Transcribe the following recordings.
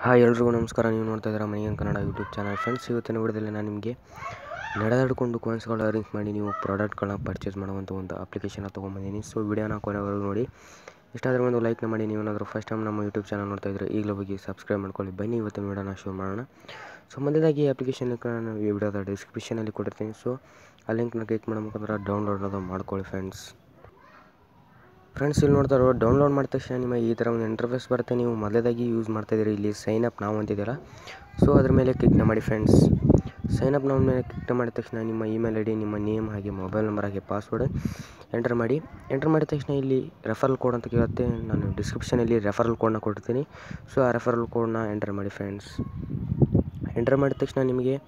Hi ಎಲ್ರಿಗೂ ನಮಸ್ಕಾರ. ನೀವು ನೋಡ್ತಾ ಇದ್ದೀರಾ main Kannada YouTube channel. Friends, ಇವತ್ತಿನ ವಿಡಿಯೋದಲ್ಲಿ ನಾನು ನಿಮಗೆ ನಡೆದಾಡಿಕೊಂಡು ಕಾಯಿನ್ಸ್ಗಳು ಅರೇಂಜ್ ಮಾಡಿ ನೀವು ಪ್ರಾಡಕ್ಟ್ಗಳನ್ನ ಪರ್ಚೇಸ್ ಮಾಡುವಂಥ ಒಂದು ಅಪ್ಲಿಕೇಶನ್ನ ತೊಗೊಂಬಂದಿದ್ದೀನಿ. ಸೊ ವಿಡಿಯೋನ ಕೊನೆವರೆಗೂ ನೋಡಿ. ಇಷ್ಟಾದರೆ ಒಂದು ಲೈಕ್ನ ಮಾಡಿ. ನೀವೇನಾದರೂ ಫಸ್ಟ್ ಟೈಮ್ ನಮ್ಮ ಯೂಟ್ಯೂಬ್ ಚಾನಲ್ ನೋಡ್ತಾ ಇದ್ದರೆ ಈಗಲೇ ಹೋಗಿ ಸಬ್ಸ್ಕ್ರೈಬ್ ಮಾಡ್ಕೊಳ್ಳಿ. ಬನ್ನಿ ಇವತ್ತಿನ ವಿಡಿಯೋನ ಶುರು ಮಾಡೋಣ. ಸೊ ಮೊದಲಾಗಿ ಈ ಅಪ್ಲಿಕೇಶನ್ ನಾನು ಈ ವಿಡಿಯೋದ ಡಿಸ್ಕ್ರಿಪ್ಷನಲ್ಲಿ ಕೊಟ್ಟಿರ್ತೀನಿ. ಸೊ ಆ ಲಿಂಕ್ನ ಕ್ಲಿಕ್ ಮಾಡಬೇಕಂದ್ರೆ ಡೌನ್ಲೋಡ್ ಮಾಡ್ಕೊಳ್ಳಿ ಫ್ರೆಂಡ್ಸ್. ಇಲ್ಲಿ ನೋಡ್ತಾ ಇರೋ ಡೌನ್ಲೋಡ್ ಮಾಡಿದ ತಕ್ಷಣ ನಿಮಗೆ ಈ ಥರ ಒಂದು ಇಂಟರ್ಫೇಸ್ ಬರುತ್ತೆ. ನೀವು ಮೊದಲಾಗಿ ಯೂಸ್ ಮಾಡ್ತಾಯಿದ್ದೀರಿ ಇಲ್ಲಿ ಸೈನ್ ಅಪ್ ನಾವು ಅಂತಿದ್ದೀರಾ. ಸೊ ಅದ್ರ ಮೇಲೆ ಕ್ಲಿಕ್ ಮಾಡಿ ಫ್ರೆಂಡ್ಸ್. ಸೈನ್ ಅಪ್ ನಾವು ಮೇಲೆ ಕ್ಲಿಕ್ ಮಾಡಿದ ತಕ್ಷಣ ನಿಮ್ಮ ಇಮೇಲ್ ಐ ಡಿ, ನಿಮ್ಮ ನೇಮ್, ಹಾಗೆ ಮೊಬೈಲ್ ನಂಬರ್, ಹಾಗೆ ಪಾಸ್ವರ್ಡ್ ಎಂಟರ್ ಮಾಡಿ. ಎಂಟರ್ ಮಾಡಿದ ತಕ್ಷಣ ಇಲ್ಲಿ ರೆಫರಲ್ ಕೋಡ್ ಅಂತ ಕೇಳುತ್ತೆ. ನಾನು ಡಿಸ್ಕ್ರಿಪ್ಷನಲ್ಲಿ ರೆಫರಲ್ ಕೋಡ್ನ ಕೊಡ್ತೀನಿ. ಸೊ ಆ ರೆಫರಲ್ ಕೋಡ್ನ ಎಂಟರ್ ಮಾಡಿ ಫ್ರೆಂಡ್ಸ್. ಎಂಟರ್ ಮಾಡಿದ ತಕ್ಷಣ ನಿಮಗೆ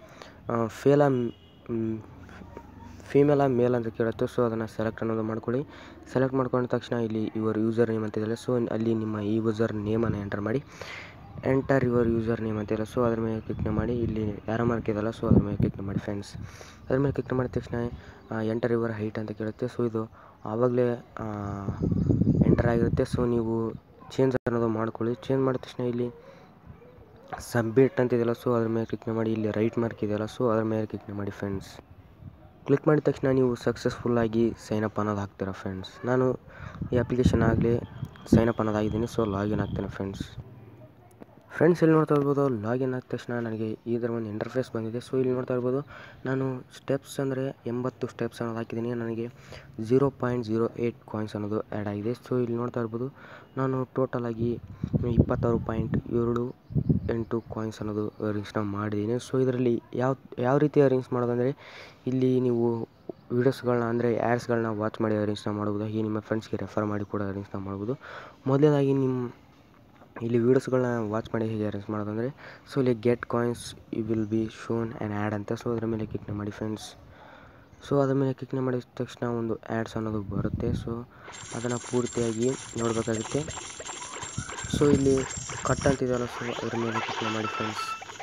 ಫೀಮೇಲ ಮೇಲ್ ಅಂತ ಕೇಳುತ್ತೆ. ಸೊ ಅದನ್ನು ಸೆಲೆಕ್ಟ್ ಅನ್ನೋದು ಮಾಡ್ಕೊಳ್ಳಿ. ಸೆಲೆಕ್ಟ್ ಮಾಡ್ಕೊಂಡ ತಕ್ಷಣ ಇಲ್ಲಿ ಯುವರ್ ಯೂಸರ್ ನೇಮ್ ಅಂತಿದೆಯಲ್ಲ, ಸೊ ಅಲ್ಲಿ ನಿಮ್ಮ ಯೂಸರ್ ನೇಮನ್ನು ಎಂಟರ್ ಮಾಡಿ. ಎಂಟರ್ ಯುವರ್ ಯೂಸರ್ ನೇಮ್ ಅಂತಿಲ್ಲ, ಸೊ ಅದ್ರ ಮೇಲೆ ಕ್ಲಿಕ್ ಮಾಡಿ. ಇಲ್ಲಿ ಯಾರ ಮಾರ್ಕ್ ಇದೆಯಲ್ಲ, ಸೊ ಅದ್ರ ಮೇಲೆ ಕ್ಲಿಕ್ ಮಾಡಿ ಫ್ರೆಂಡ್ಸ್. ಅದ್ರ ಮೇಲೆ ಕ್ಲಿಕ್ ಮಾಡಿದ ತಕ್ಷಣ ಎಂಟರ್ ಯುವರ್ ಹೈಟ್ ಅಂತ ಕೇಳುತ್ತೆ. ಸೊ ಇದು ಆವಾಗಲೇ ಎಂಟರ್ ಆಗಿರುತ್ತೆ. ಸೊ ನೀವು ಚೇಂಜ್ ಅನ್ನೋದು ಮಾಡ್ಕೊಳ್ಳಿ. ಚೇಂಜ್ ಮಾಡಿದ ತಕ್ಷಣ ಇಲ್ಲಿ ಸಬ್ಮಿಟ್ ಅಂತಿದೆಯಲ್ಲ, ಸೊ ಅದ್ರ ಮೇಲೆ ಕ್ಲಿಕ್ ಮಾಡಿ. ಇಲ್ಲಿ ರೈಟ್ ಮಾರ್ಕ್ ಇದೆಯಲ್ಲ, ಸೊ ಅದ್ರ ಮೇಲೆ ಕ್ಲಿಕ್ ಮಾಡಿ ಫ್ರೆಂಡ್ಸ್. ಕ್ಲಿಕ್ ಮಾಡಿದ ತಕ್ಷಣ ನೀವು ಸಕ್ಸಸ್ಫುಲ್ಲಾಗಿ ಸೈನಪ್ ಅನ್ನೋದು ಹಾಕ್ತೀರಾ ಫ್ರೆಂಡ್ಸ್. ನಾನು ಈ ಅಪ್ಲಿಕೇಶನ್ ಆಗಲಿ ಸೈನಪ್ ಅನ್ನೋದಾಗಿದ್ದೀನಿ. ಸೊ ಲಾಗಿನ್ ಆಗ್ತೇನೆ ಫ್ರೆಂಡ್ಸ್. ಇಲ್ಲಿ ನೋಡ್ತಾ ಇರ್ಬೋದು, ಲಾಗಿನ್ ಆದ ತಕ್ಷಣ ನನಗೆ ಈ ಥರ ಒಂದು ಇಂಟರ್ಫೇಸ್ ಬಂದಿದೆ. ಸೊ ಇಲ್ಲಿ ನೋಡ್ತಾ ಇರ್ಬೋದು, ನಾನು ಸ್ಟೆಪ್ಸ್ ಅಂದರೆ 80 ಸ್ಟೆಪ್ಸ್ ಅನ್ನೋದು ಹಾಕಿದ್ದೀನಿ. ನನಗೆ 0.08 ಕಾಯಿನ್ಸ್ ಅನ್ನೋದು ಆ್ಯಡ್ ಆಗಿದೆ. ಸೊ ಇಲ್ಲಿ ನೋಡ್ತಾ ಇರ್ಬೋದು, ನಾನು ಟೋಟಲಾಗಿ 26.78 ಕಾಯಿನ್ಸ್ ಅನ್ನೋದು ಅರೇಂಜ್ನ ಮಾಡಿದ್ದೀನಿ. ಸೊ ಇದರಲ್ಲಿ ಯಾವ ರೀತಿ ಅರೇಂಜ್ ಮಾಡೋದಂದರೆ, ಇಲ್ಲಿ ನೀವು ವೀಡಿಯೋಸ್ಗಳನ್ನ ಅಂದರೆ ಆ್ಯಡ್ಸ್ಗಳನ್ನ ವಾಚ್ ಮಾಡಿ ಅರೇಂಜ್ನ ಮಾಡ್ಬೋದು. ಹಾಗೆ ನಿಮ್ಮ ಫ್ರೆಂಡ್ಸ್ಗೆ ರೆಫರ್ ಮಾಡಿ ಕೂಡ ಅರೇಂಜ್ನ ಮಾಡ್ಬೋದು. ಮೊದಲನೇದಾಗಿ ಇಲ್ಲಿ ವೀಡಿಯೋಸ್ಗಳನ್ನ ವಾಚ್ ಮಾಡಿ ಹೇಗೆ ಅರೇಂಜ್ ಮಾಡೋದಂದರೆ, ಸೊ ಇಲ್ಲಿ get coins you will be shown an ad ಅಂತ. ಸೊ ಅದರ ಮೇಲೆ ಕ್ಲಿಕ್ ಮಾಡಿ ಫ್ರೆಂಡ್ಸ್. ಸೊ ಅದರ ಮೇಲೆ ಕ್ಲಿಕ್ ಮಾಡಿದ ತಕ್ಷಣ ಒಂದು ಆ್ಯಡ್ಸ್ ಅನ್ನೋದು ಬರುತ್ತೆ. ಸೊ ಅದನ್ನು ಪೂರ್ತಿಯಾಗಿ ನೋಡಬೇಕಾಗುತ್ತೆ. ಸೊ ಇಲ್ಲಿ ಕಟ್ ಅಂತಿದೆಯಲ್ಲ, ಸೊ ಅದ್ರ ಮೇಲೆ ಕ್ಲಿಕ್ ಮಾಡಿ ಫ್ರೆಂಡ್ಸ್.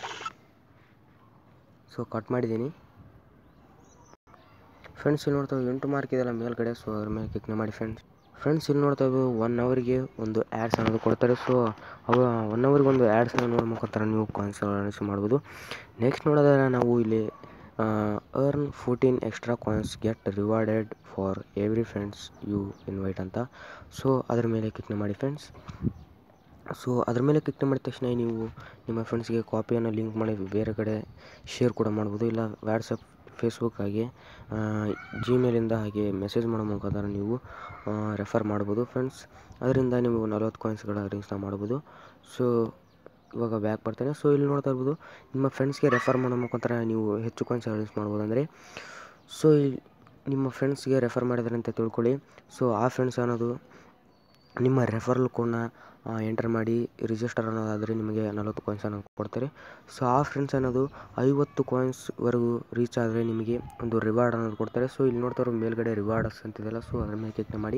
ಸೊ ಕಟ್ ಮಾಡಿದ್ದೀನಿ ಫ್ರೆಂಡ್ಸ್. ಇಲ್ಲಿ ನೋಡ್ತಾ 8 ಮಾರ್ಕ್ ಇದೆಯಲ್ಲ ಮೇಲ್ಗಡೆ, ಸೊ ಅದ್ರ ಮೇಲೆ ಕ್ಲಿಕ್ ಮಾಡಿ ಫ್ರೆಂಡ್ಸ್. ಇಲ್ಲಿ ನೋಡ್ತಾ ಇದ್ದೀವಿ 1 ಅವರ್ಗೆ ಒಂದು ಆ್ಯಡ್ಸ್ ಅನ್ನೋದು ಕೊಡ್ತಾರೆ. ಸೊ 1 ಅವರ್ಗೆ ಒಂದು ಆ್ಯಡ್ಸನ್ನು ನೋಡೋ ಮುಖಾಂತರ ನೀವು ಕಾಯಿನ್ಸ್ ಅರೇಂಜ್ ಮಾಡ್ಬೋದು. ನೆಕ್ಸ್ಟ್ ನೋಡೋದಾದ್ರೆ ನಾವು ಇಲ್ಲಿ earn 14 extra coins get rewarded for every friends you invite ಅಂತ. ಸೊ ಅದ್ರ ಮೇಲೆ ಕ್ಲಿಕ್ ಮಾಡಿ ಫ್ರೆಂಡ್ಸ್. ಸೊ ಅದ್ರ ಮೇಲೆ ಕ್ಲಿಕ್ ಮಾಡಿದ ತಕ್ಷಣ ನೀವು ನಿಮ್ಮ ಫ್ರೆಂಡ್ಸ್ಗೆ ಕಾಪಿಯನ್ನು ಲಿಂಕ್ ಮಾಡಿ ಬೇರೆ ಕಡೆ ಶೇರ್ ಕೂಡ ಮಾಡ್ಬೋದು. ಇಲ್ಲ ವಾಟ್ಸಪ್, ಫೇಸ್ಬುಕ್, ಹಾಗೆ ಜಿಮೇಲಿಂದ ಹಾಗೆ ಮೆಸೇಜ್ ಮಾಡೋ ಮುಖಾಂತರ ನೀವು ರೆಫರ್ ಮಾಡ್ಬೋದು ಫ್ರೆಂಡ್ಸ್. ಅದರಿಂದ ನೀವು 40 ಕಾಯಿನ್ಸ್ಗಳ ಅರೇಂಜ್ನ ಮಾಡ್ಬೋದು. ಸೊ ಇವಾಗ ಬ್ಯಾಕ್ ಬರ್ತೇನೆ. ಸೊ ಇಲ್ಲಿ ನೋಡ್ತಾ ಇರ್ಬೋದು, ನಿಮ್ಮ ಫ್ರೆಂಡ್ಸ್ಗೆ ರೆಫರ್ ಮಾಡೋ ಮುಖಾಂತರ ನೀವು ಹೆಚ್ಚು ಕಾಯಿನ್ಸ್ ಅರೇಂಜ್ ಮಾಡ್ಬೋದು. ಅಂದರೆ ಸೊ ನಿಮ್ಮ ಫ್ರೆಂಡ್ಸ್ಗೆ ರೆಫರ್ ಮಾಡಿದ್ರೆ ಅಂತ ತಿಳ್ಕೊಳ್ಳಿ. ಸೊ ಆ ಫ್ರೆಂಡ್ಸ್ ಅನ್ನೋದು ನಿಮ್ಮ ರೆಫರಲ್ ಕೋಡ್ನ ಎಂಟರ್ ಮಾಡಿ ರಿಜಿಸ್ಟರ್ ಅನ್ನೋದಾದರೆ ನಿಮಗೆ 40 ಕಾಯಿನ್ಸ್ ಅನ್ನೋದು ಕೊಡ್ತಾರೆ. ಸೊ ಆ ಫ್ರೆಂಡ್ಸ್ ಅನ್ನೋದು 50 ಕಾಯಿನ್ಸ್ವರೆಗೂ ರೀಚ್ ಆದರೆ ನಿಮಗೆ ಒಂದು ರಿವಾರ್ಡ್ ಅನ್ನೋದು ಕೊಡ್ತಾರೆ. ಸೊ ಇಲ್ಲಿ ನೋಡ್ತಾ ಇರೋ ಮೇಲ್ಗಡೆ ರಿವಾರ್ಡ್ಸ್ ಅಂತಿದೆಯಲ್ಲ, ಸೊ ಅದ್ರ ಮೇಲೆ ಕ್ಲಿಕ್ ಮಾಡಿ.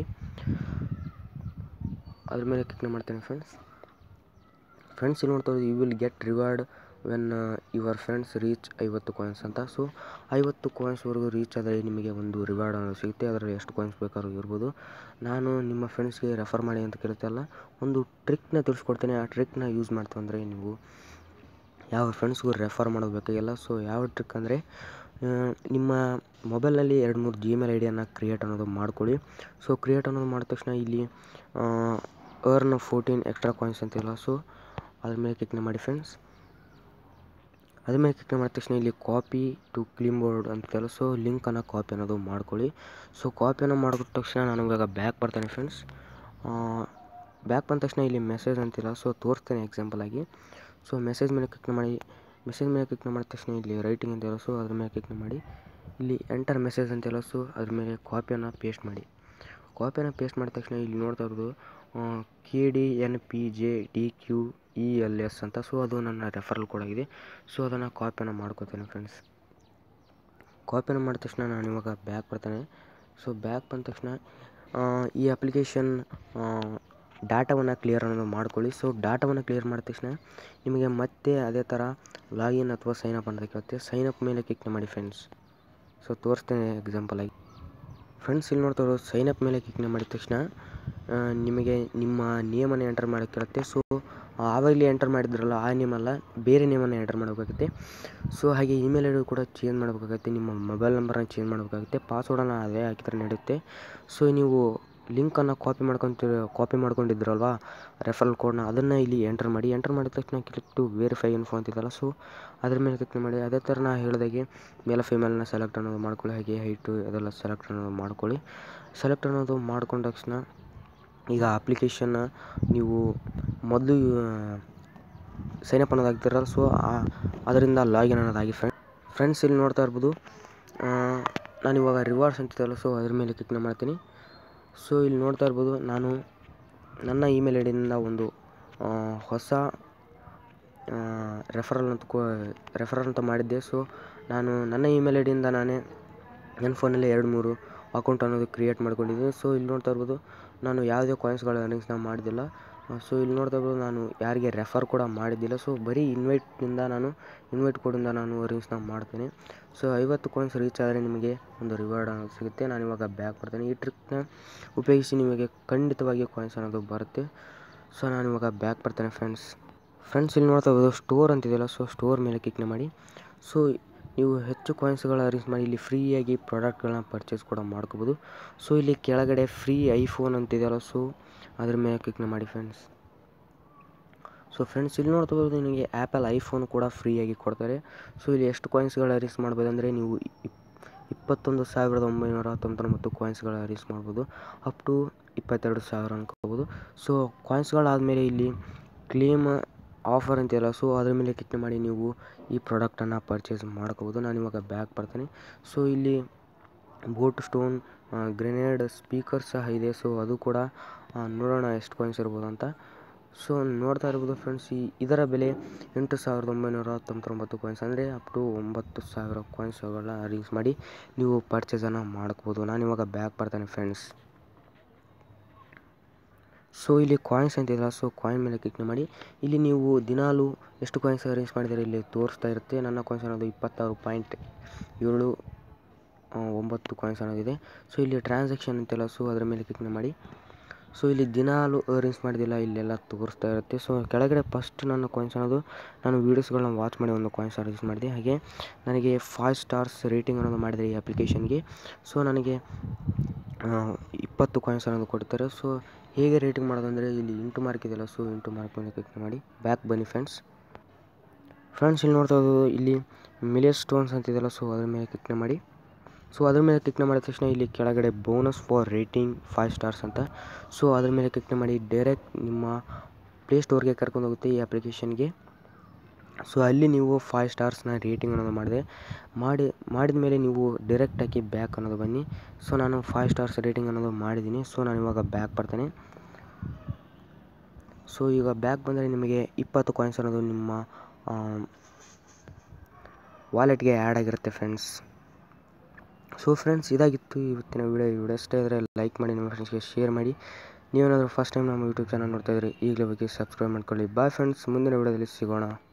ಅದ್ರ ಮೇಲೆ ಕ್ಲಿಕ್ ಮಾಡ್ತೇನೆ ಫ್ರೆಂಡ್ಸ್. ಇಲ್ಲಿ ನೋಡ್ತಾ ಇರೋದು you will get reward when your friends reach 50 coins ಅಂತ. ಸೊ 50 ಕಾಯಿನ್ಸ್ವರೆಗೂ ರೀಚ್ ಆದರೆ ನಿಮಗೆ ಒಂದು ರಿವಾರ್ಡ್ ಅನ್ನೋದು ಸಿಗುತ್ತೆ. ಅದರಲ್ಲಿ ಎಷ್ಟು ಕಾಯಿನ್ಸ್ ಬೇಕಾದ್ರೂ ಇರ್ಬೋದು. ನಾನು ನಿಮ್ಮ ಫ್ರೆಂಡ್ಸ್ಗೆ ರೆಫರ್ ಮಾಡಿ ಅಂತ ಕೇಳುತ್ತಲ್ಲ, ಒಂದು ಟ್ರಿಕ್ನ ತಿಳಿಸ್ಕೊಡ್ತೇನೆ. ಆ ಟ್ರಿಕ್ನ ಯೂಸ್ ಮಾಡ್ತೀವಿ ಅಂದರೆ ನೀವು ಯಾವ ಫ್ರೆಂಡ್ಸ್ಗೂ ರೆಫರ್ ಮಾಡೋದು ಬೇಕಾಗಿಲ್ಲ. ಸೊ ಯಾವ ಟ್ರಿಕ್ ಅಂದರೆ, ನಿಮ್ಮ ಮೊಬೈಲ್ನಲ್ಲಿ 2-3 ಜಿಮೇಲ್ ಐ ಡಿಯನ್ನು ಕ್ರಿಯೇಟ್ ಅನ್ನೋದು ಮಾಡ್ಕೊಳ್ಳಿ. ಸೊ ಕ್ರಿಯೇಟ್ ಅನ್ನೋದು ಮಾಡಿದ ತಕ್ಷಣ ಇಲ್ಲಿ ಅರ್ನ್ 14 ಎಕ್ಸ್ಟ್ರಾ ಕಾಯಿನ್ಸ್ ಅಂತಿಲ್ಲ, ಸೊ ಅದ್ರ ಮೇಲೆ ಕ್ಲಿಕ್ ಮಾಡಿ ಫ್ರೆಂಡ್ಸ್. ಅದ್ರ ಮೇಲೆ ಕ್ಲಿಕ್ ಮಾಡಿದ ತಕ್ಷಣ ಇಲ್ಲಿ ಕಾಪಿ ಟು ಕ್ಲೀನ್ ಬೋರ್ಡ್ ಅಂತಿಲ್ಲ, ಸೊ ಲಿಂಕನ್ನು ಕಾಪಿ ಅನ್ನೋದು ಮಾಡ್ಕೊಳ್ಳಿ. ಸೊ ಕಾಪಿಯನ್ನು ಮಾಡಿದ ತಕ್ಷಣ ನಾನು ಇವಾಗ ಬ್ಯಾಕ್ ಬರ್ತೇನೆ ಫ್ರೆಂಡ್ಸ್. ಬ್ಯಾಕ್ ಬಂದ ತಕ್ಷಣ ಇಲ್ಲಿ ಮೆಸೇಜ್ ಅಂತಿಲ್ಲ, ಸೊ ತೋರಿಸ್ತೇನೆ ಎಕ್ಸಾಂಪಲ್ ಆಗಿ. ಸೊ ಮೆಸೇಜ್ ಮೇಲೆ ಕ್ಲಿಕ್ ಮಾಡಿ. ಮೆಸೇಜ್ ಮೇಲೆ ಕ್ಲಿಕ್ ಮಾಡಿದ ತಕ್ಷಣ ಇಲ್ಲಿ ರೈಟಿಂಗ್ ಅಂತಿಲ್ಲ, ಸೊ ಅದ್ರ ಮೇಲೆ ಕ್ಲಿಕ್ ಮಾಡಿ. ಇಲ್ಲಿ ಎಂಟರ್ ಮೆಸೇಜ್ ಅಂತಿಲ್ಲ, ಸೊ ಅದ್ರ ಮೇಲೆ ಕಾಪಿಯನ್ನು ಪೇಸ್ಟ್ ಮಾಡಿ. ಕಾಪಿಯನ್ನು ಪೇಸ್ಟ್ ಮಾಡಿದ ತಕ್ಷಣ ಇಲ್ಲಿ ನೋಡ್ತಾ ಇರೋದು KDNPJDQELS ಅಂತ. ಸೊ ಅದು ನನ್ನ ರೆಫರಲ್ ಕೋಡ್ ಆಗಿದೆ. ಸೊ ಅದನ್ನು ಕಾಪಿಯನ್ನು ಮಾಡ್ಕೋತೇನೆ ಫ್ರೆಂಡ್ಸ್. ಕಾಪಿಯನ್ನು ಮಾಡಿದ ತಕ್ಷಣ ನಾನು ಇವಾಗ ಬ್ಯಾಕ್ ಬರ್ತೇನೆ. ಸೊ ಬ್ಯಾಕ್ ಬಂದ ತಕ್ಷಣ ಈ ಅಪ್ಲಿಕೇಶನ್ ಡಾಟಾವನ್ನು ಕ್ಲಿಯರ್ ಅನ್ನೋದು ಮಾಡ್ಕೊಳ್ಳಿ. ಸೊ ಡಾಟಾವನ್ನು ಕ್ಲಿಯರ್ ಮಾಡಿದ ತಕ್ಷಣ ನಿಮಗೆ ಮತ್ತೆ ಅದೇ ಥರ ಲಾಗಿನ್ ಅಥವಾ ಸೈನಪ್ ಅನ್ನೋದು ಕೇಳುತ್ತೆ. ಸೈನಪ್ ಮೇಲೆ ಕ್ಲಿಕ್ ಮಾಡಿ ಫ್ರೆಂಡ್ಸ್. ಸೊ ತೋರಿಸ್ತೇನೆ ಎಕ್ಸಾಂಪಲ್ ಆಗಿ ಫ್ರೆಂಡ್ಸ್. ಇಲ್ಲಿ ನೋಡ್ತಾ ಇರೋದು ಸೈನಪ್ ಮೇಲೆ ಕ್ಲಿಕ್ ಮಾಡಿದ ತಕ್ಷಣ ನಿಮಗೆ ನಿಮ್ಮ ನೇಮನ್ನು ಎಂಟರ್ ಮಾಡೋಕ್ಕೆ ಕೇಳುತ್ತೆ. ಸೊ ಆವಾಗಲೇ ಎಂಟರ್ ಮಾಡಿದ್ರಲ್ಲ ಆ ನೇಮಲ್ಲ, ಬೇರೆ ನೇಮನ್ನು ಎಂಟರ್ ಮಾಡಬೇಕಾಗುತ್ತೆ. ಸೊ ಹಾಗೆ ಇಮೇಲ್ ಐ ಡಿ ಕೂಡ ಚೇಂಜ್ ಮಾಡಬೇಕಾಗುತ್ತೆ, ನಿಮ್ಮ ಮೊಬೈಲ್ ನಂಬರನ್ನ ಚೇಂಜ್ ಮಾಡಬೇಕಾಗುತ್ತೆ, ಪಾಸ್ವರ್ಡನ್ನು ಅದೇ ಹಾಕಿದ್ರೆ ನಡೆಯುತ್ತೆ. ಸೊ ನೀವು ಲಿಂಕನ್ನು ಕಾಪಿ ಮಾಡ್ಕೊಂಡಿದ್ರಲ್ವ ರೆಫರಲ್ ಕೋಡ್ನ, ಅದನ್ನು ಇಲ್ಲಿ ಎಂಟರ್ ಮಾಡಿ. ಎಂಟರ್ ಮಾಡಿದ ತಕ್ಷಣ ಕ್ಲಿಕ್ ಟು ವೆರಿಫೈ ಇನ್ಫೋ ಅಂತಿದ್ದಲ್ಲ, ಸೊ ಅದ್ರ ಮೇಲೆ ಕ್ಲಿಕ್ ಮಾಡಿ. ಅದೇ ಥರ ನಾ ಹೇಳಿದಾಗೆ ಮೇಲ್ ಫೀಮೇಲ್ನ ಸೆಲೆಕ್ಟ್ ಅನ್ನೋದು ಮಾಡ್ಕೊಳ್ಳಿ, ಹಾಗೆ ಹೈಟು ಅದೆಲ್ಲ ಸೆಲೆಕ್ಟ್ ಅನ್ನೋದು ಮಾಡ್ಕೊಳ್ಳಿ. ಸೆಲೆಕ್ಟ್ ಅನ್ನೋದು ಮಾಡ್ಕೊಂಡ ತಕ್ಷಣ ಈಗ ಅಪ್ಲಿಕೇಶನ್ನ ನೀವು ಮೊದಲು ಸೈನಪ್ ಅನ್ನೋದಾಗ್ತಿರಲ್ಲ, ಸೊ ಅದರಿಂದ ಲಾಗಿನ್ ಅನ್ನೋದಾಗಿ ಫ್ರೆಂಡ್ಸ್ ಇಲ್ಲಿ ನೋಡ್ತಾ ಇರ್ಬೋದು. ನಾನಿವಾಗ ರಿವಾರ್ಡ್ಸ್ ಅಂತಿದ್ದಲ್ಲ, ಸೊ ಅದ್ರ ಮೇಲೆ ಕ್ಲಿಕ್ ಮಾಡ್ತೀನಿ. ಸೊ ಇಲ್ಲಿ ನೋಡ್ತಾ ಇರ್ಬೋದು, ನಾನು ನನ್ನ ಇಮೇಲ್ ಐ ಡಿಯಿಂದ ಒಂದು ಹೊಸ ರೆಫರಲ್ ಅಂತ ಮಾಡಿದ್ದೆ. ಸೊ ನಾನು ನನ್ನ ಇಮೇಲ್ ಐ ಡಿಯಿಂದ ನಾನೇ ನನ್ನ ಫೋನಲ್ಲಿ 2-3 ಅಕೌಂಟ್ ಅನ್ನೋದು ಕ್ರಿಯೇಟ್ ಮಾಡ್ಕೊಂಡಿದ್ದೀನಿ. ಸೊ ಇಲ್ಲಿ ನೋಡ್ತಾ ಇರ್ಬೋದು, ನಾನು ಯಾವುದೇ ಕಾಯಿನ್ಸ್ಗಳ ಅರ್ನಿಂಗ್ಸ್ನ ಮಾಡಿದ್ದಿಲ್ಲ. ಸೊ ಇಲ್ಲಿ ನೋಡ್ತಾ ಇರ್ಬೋದು, ನಾನು ಯಾರಿಗೆ ರೆಫರ್ ಕೂಡ ಮಾಡಿದ್ದಿಲ್ಲ. ಸೊ ಬರೀ ಇನ್ವೈಟ್ ಕೋಡಿಂದ ನಾನು ಅರ್ನಿಂಗ್ಸ್ನ ಮಾಡ್ತೇನೆ. ಸೊ 50 ಕಾಯಿನ್ಸ್ ರೀಚ್ ಆದರೆ ನಿಮಗೆ ಒಂದು ರಿವಾರ್ಡ್ ಅನ್ನೋದು ಸಿಗುತ್ತೆ. ನಾನಿವಾಗ ಬ್ಯಾಕ್ ಬರ್ತೀನಿ. ಈ ಟ್ರಿಕ್ನ ಉಪಯೋಗಿಸಿ ನಿಮಗೆ ಖಂಡಿತವಾಗಿ ಕಾಯಿನ್ಸ್ ಅನ್ನೋದು ಬರುತ್ತೆ. ಸೊ ನಾನಿವಾಗ ಬ್ಯಾಕ್ ಬರ್ತೇನೆ ಫ್ರೆಂಡ್ಸ್ ಇಲ್ಲಿ ನೋಡ್ತಾ ಇರ್ಬೋದು, ಸ್ಟೋರ್ ಅಂತಿದೆಯಲ್ಲ, ಸೊ ಸ್ಟೋರ್ ಮೇಲೆ ಕ್ಲಿಕ್ ಮಾಡಿ. ಸೊ ನೀವು ಹೆಚ್ಚು ಕಾಯಿನ್ಸ್ಗಳ ಅರ್ನಿಂಗ್ಸ್ ಮಾಡಿ ಇಲ್ಲಿ ಫ್ರೀಯಾಗಿ ಪ್ರಾಡಕ್ಟ್ಗಳನ್ನ ಪರ್ಚೇಸ್ ಕೂಡ ಮಾಡ್ಕೋಬೋದು. ಸೊ ಇಲ್ಲಿ ಕೆಳಗಡೆ ಫ್ರೀ ಐಫೋನ್ ಅಂತಿದೆಯಲ್ಲ, ಸೊ ಅದ್ರ ಮೇಲೆ ಕ್ಲಿಕ್ ಮಾಡಿ ಫ್ರೆಂಡ್ಸ್. ಸೊ ಫ್ರೆಂಡ್ಸ್ ಇಲ್ಲಿ ನೋಡ್ತಾ ಇರ್ಬೋದು, ನಿಮಗೆ ಆ್ಯಪಲ್ ಐಫೋನ್ ಕೂಡ ಫ್ರೀಯಾಗಿ ಕೊಡ್ತಾರೆ. ಸೊ ಇಲ್ಲಿ ಎಷ್ಟು ಕಾಯಿನ್ಸ್ಗಳ ಅರ್ನಿಂಗ್ಸ್ ಮಾಡ್ಬೋದು ಅಂದರೆ ನೀವು 21,919 ಕಾಯಿನ್ಸ್ಗಳ ಅರ್ನಿಂಗ್ಸ್ ಮಾಡ್ಬೋದು, ಅಪ್ ಟು 22,000 ಅನ್ಕೋಬೋದು. ಸೊ ಕಾಯಿನ್ಸ್ಗಳಾದಮೇಲೆ ಇಲ್ಲಿ ಕ್ಲೇಮ್ ಆಫರ್ ಅಂತೆಲ್ಲ, ಸೊ ಅದ್ರ ಮೇಲೆ ಕ್ಲಿಕ್ ಮಾಡಿ ನೀವು ಈ ಪ್ರಾಡಕ್ಟನ್ನು ಪರ್ಚೇಸ್ ಮಾಡ್ಕೋಬೋದು. ನಾನಿವಾಗ ಬ್ಯಾಕ್ ಬರ್ತೀನಿ. ಸೊ ಇಲ್ಲಿ ಬೋಟ್ ಸ್ಟೋನ್ ಗ್ರೆನೇಡ್ ಸ್ಪೀಕರ್ ಸಹ ಇದೆ. ಸೊ ಅದು ಕೂಡ ನೋಡೋಣ ಎಷ್ಟು ಕಾಯಿನ್ಸ್ ಇರ್ಬೋದು ಅಂತ. ಸೊ ನೋಡ್ತಾ ಇರ್ಬೋದು ಫ್ರೆಂಡ್ಸ್, ಇದರ ಬೆಲೆ 8,999 ಕಾಯಿನ್ಸ್, ಅಂದರೆ ಅಪ್ ಟು 9,000 ಕಾಯಿನ್ಸ್ಗಳನ್ನ ಅರ್ನಿಂಗ್ಸ್ ಮಾಡಿ ನೀವು ಪರ್ಚೇಸನ್ನು ಮಾಡ್ಕೋಬೋದು. ನಾನಿವಾಗ ಬ್ಯಾಕ್ ಬರ್ತಾನೆ ಫ್ರೆಂಡ್ಸ್. ಸೊ ಇಲ್ಲಿ ಕಾಯಿನ್ಸ್ ಅಂತಿಲ್ಲ, ಸೊ ಕಾಯಿನ್ ಮೇಲೆ ಕ್ಲಿಕ್ ಮಾಡಿ. ಇಲ್ಲಿ ನೀವು ದಿನಾಲು ಎಷ್ಟು ಕಾಯಿನ್ಸ್ ಅರೇಂಜ್ ಮಾಡಿದರೆ ಇಲ್ಲಿ ತೋರಿಸ್ತಾ ಇರುತ್ತೆ. ನನ್ನ ಕಾಯಿನ್ಸ್ ಅನ್ನೋದು 26.79 ಕಾಯಿನ್ಸ್ ಅನ್ನೋದಿದೆ. ಸೊ ಇಲ್ಲಿ ಟ್ರಾನ್ಸಾಕ್ಷನ್ ಅಂತಿಲ್ಲ, ಸೊ ಅದರ ಮೇಲೆ ಕ್ಲಿಕ್ ಮಾಡಿ. ಸೊ ಇಲ್ಲಿ ದಿನಾಲು ಅರೇಂಜ್ ಮಾಡಿದಿಲ್ಲ, ಇಲ್ಲೆಲ್ಲ ತೋರಿಸ್ತಾ ಇರುತ್ತೆ. ಸೊ ಕೆಳಗಡೆ ಫಸ್ಟ್ ನನ್ನ ಕಾಯಿನ್ಸ್ ಅನ್ನೋದು ನಾನು ವೀಡಿಯೋಸ್ಗಳನ್ನ ವಾಚ್ ಮಾಡಿ ಒಂದು ಕಾಯಿನ್ಸ್ ಅರೇಂಜ್ ಮಾಡಿದೆ. ಹಾಗೆ ನನಗೆ 5 ಸ್ಟಾರ್ಸ್ ರೇಟಿಂಗ್ ಅನ್ನೋದು ಮಾಡಿದೆ ಈ ಅಪ್ಲಿಕೇಶನ್ಗೆ. ಸೊ ನನಗೆ 20 ಕಾಯಿನ್ಸ್ ಅನ್ನೋದು ಕೊಡ್ತಾರೆ. ಸೊ ಹೇಗೆ ರೇಟಿಂಗ್ ಮಾಡೋದಂದರೆ ಇಲ್ಲಿ ಇಂಟು ಮಾರ್ಕ್ ಇದೆಯಲ್ಲ, ಸೊ ಇಂಟು ಮಾರ್ಕ್ ಮೇಲೆ ಕ್ಲಿಕ್ ಮಾಡಿ ಬ್ಯಾಕ್ ಬನ್ನಿ ಫ್ರೆಂಡ್ಸ್ ಇಲ್ಲಿ ನೋಡ್ತಾ ಇರೋದು ಇಲ್ಲಿ ಮಿಲಿಯನ್ ಸ್ಟೋನ್ಸ್ ಅಂತಿದೆಯಲ್ಲ, ಸೊ ಅದ್ರ ಮೇಲೆ ಕ್ಲಿಕ್ ಮಾಡಿ. ಸೊ ಅದ್ರ ಮೇಲೆ ಕ್ಲಿಕ್ ಮಾಡಿದ ತಕ್ಷಣ ಇಲ್ಲಿ ಕೆಳಗಡೆ ಬೋನಸ್ ಫಾರ್ ರೇಟಿಂಗ್ 5 ಸ್ಟಾರ್ಸ್ ಅಂತ, ಸೊ ಅದ್ರ ಮೇಲೆ ಕ್ಲಿಕ್ ಮಾಡಿ ಡೈರೆಕ್ಟ್ ನಿಮ್ಮ ಪ್ಲೇಸ್ಟೋರ್ಗೆ ಕರ್ಕೊಂಡು ಹೋಗುತ್ತೆ ಈ ಅಪ್ಲಿಕೇಶನ್ಗೆ. ಸೊ ಅಲ್ಲಿ ನೀವು 5 ಸ್ಟಾರ್ಸ್ನ ರೇಟಿಂಗ್ ಅನ್ನೋದು ಮಾಡಿದ ಮೇಲೆ ನೀವು ಡೈರೆಕ್ಟಾಗಿ ಬ್ಯಾಕ್ ಅನ್ನೋದು ಬನ್ನಿ. ಸೊ ನಾನು 5 ಸ್ಟಾರ್ಸ್ ರೇಟಿಂಗ್ ಅನ್ನೋದು ಮಾಡಿದ್ದೀನಿ. ಸೊ ನಾನು ಇವಾಗ ಬ್ಯಾಕ್ ಬರ್ತೇನೆ. ಸೊ ಈಗ ಬ್ಯಾಕ್ ಬಂದರೆ ನಿಮಗೆ 20 ಕಾಯಿನ್ಸ್ ಅನ್ನೋದು ನಿಮ್ಮ ವಾಲೆಟ್ಗೆ ಆ್ಯಡ್ ಆಗಿರುತ್ತೆ ಫ್ರೆಂಡ್ಸ್. ಸೊ ಫ್ರೆಂಡ್ಸ್ ಇದಾಗಿತ್ತು ಇವತ್ತಿನ ವಿಡಿಯೋ ಇಷ್ಟ ಇದ್ದರೆ ಲೈಕ್ ಮಾಡಿ, ನಿಮ್ಮ ಫ್ರೆಂಡ್ಸ್ಗೆ ಶೇರ್ ಮಾಡಿ. ನೀವೇನಾದರೂ ಫಸ್ಟ್ ಟೈಮ್ ನಮ್ಮ ಯೂಟ್ಯೂಬ್ ಚಾನಲ್ ನೋಡ್ತಾ ಇದ್ದರೆ ಈಗಲೇ ಹೋಗಿ ಸಬ್ಸ್ಕ್ರೈಬ್ ಮಾಡ್ಕೊಳ್ಳಿ. ಬಾಯ್ ಫ್ರೆಂಡ್ಸ್, ಮುಂದಿನ ವಿಡಿಯೋದಲ್ಲಿ ಸಿಗೋಣ.